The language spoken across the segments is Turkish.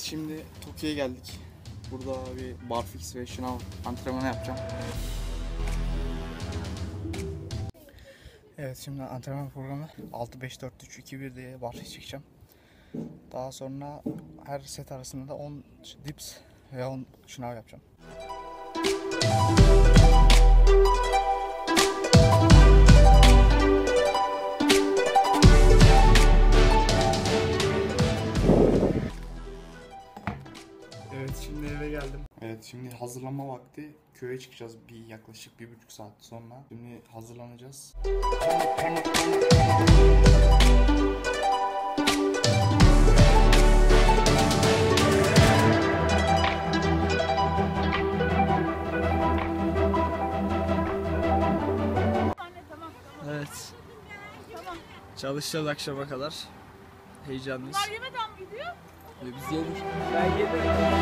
şimdi Tokyo'ya geldik. Burada bir barfix ve şınav antrenmanı yapacağım. Evet, şimdi antrenman programı 6-5-4-3-2-1 diye barfix çekeceğim. Daha sonra her set arasında da 10 dips ve 10 şınav yapacağım. Evet, şimdi eve geldim. Evet, şimdi hazırlanma vakti. Köye çıkacağız yaklaşık 1,5 saat sonra. Şimdi hazırlanacağız. Evet. Çalışacağız akşama kadar. Heyecanlıyız. Bunlar yemeden mi gidiyor? Biz yedik. Ben yedim.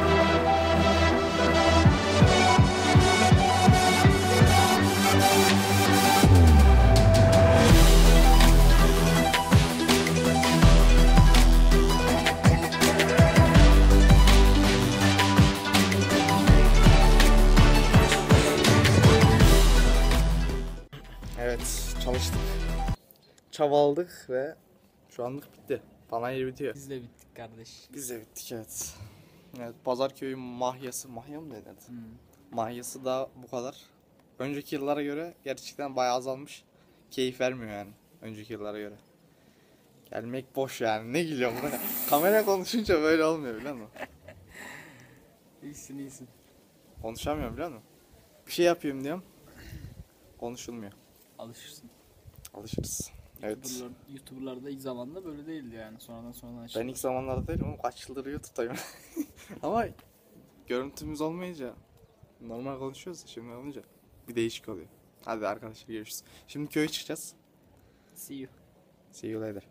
Evet, çalıştık. Çabaladık ve şu anlık bitti. Panayır bitiyor. Biz de bittik kardeş. Biz de bittik, evet. Evet, Pazarköy mahyası, mahya mı denir? Mahyası da bu kadar. Önceki yıllara göre gerçekten bayağı azalmış. Keyif vermiyor yani önceki yıllara göre. Gelmek boş yani. Ne gülüyorum buna? Kamera konuşunca böyle olmuyor, biliyor musun? İyisin. Konuşamıyorum, biliyor musun? Bir şey yapayım diyorum. Konuşulmuyor. Alışırsın. Alışırız. Evet. YouTuber'lar da ilk zamanda böyle değildi yani. Sonradan Ben açıldı. ilk zamanlarda değilim ama kaç yıldır YouTube'dayım. Ama görüntümüz olmayınca normal konuşuyoruz, şimdi olunca bir değişik oluyor. Hadi arkadaşlar, görüşürüz. Şimdi köye çıkacağız. See you. See you later.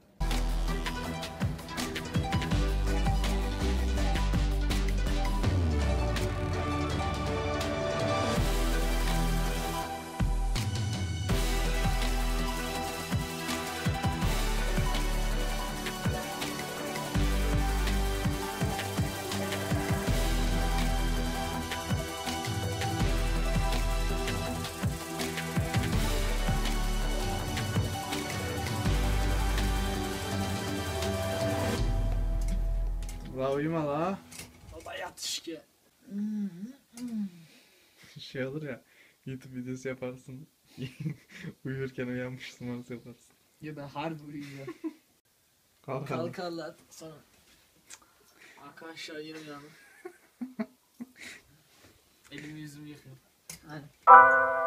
La uyuma la. Baba yat işte. Şey olur ya, YouTube videosu yaparsın. Uyurken uyanmışsın, nasıl yaparsın? Ya ben harbi uyuyorum. Kalkalım. Kalkarlar sonra. Arkadaşlar yine uyandım. Elimi yüzümü yıkıyorum. Hadi.